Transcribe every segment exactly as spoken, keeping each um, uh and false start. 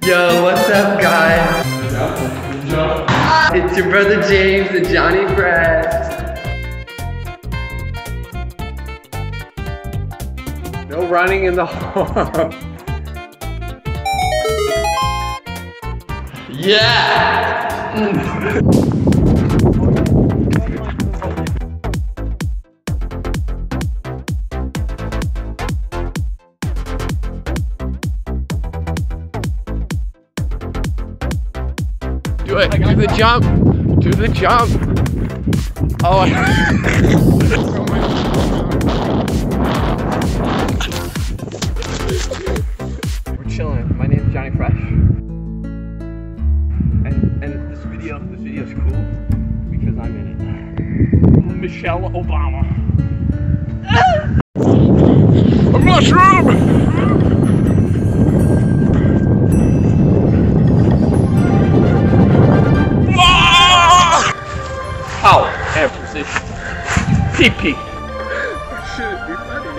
Yo, what's up, guys? It's your brother James and Johnny Fresh. No running in the hall. Yeah! Do it, do the jump, do the jump. Oh, we're chilling. My name's Johnny Fresh. And, and this video, this video is cool because I'm in it. Michelle Obama. A mushroom! Power and precision. P P. Shouldn't be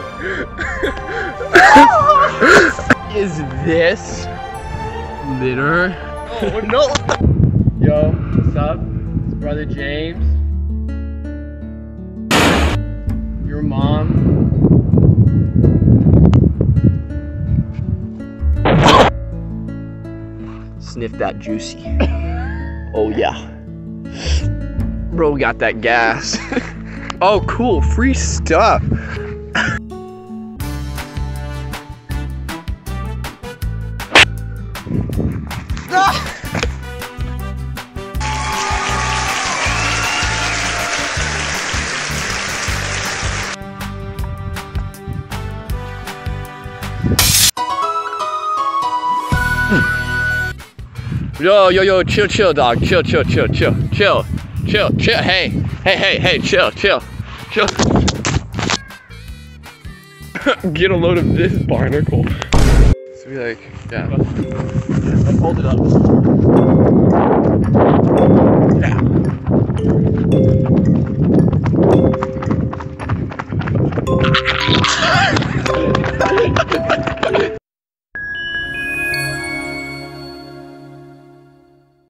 funny. Is this litter? Oh no! Yo, what's up? It's brother James. Your mom. Sniff that juicy. Oh yeah. Bro got that gas. Oh cool, free stuff. Yo, yo, yo, chill, chill, dog. Chill, chill, chill, chill, chill, chill, chill. Hey, hey, hey, hey, chill, chill, chill. Get a load of this barnacle. So we like, yeah. Let's hold it up. Yeah.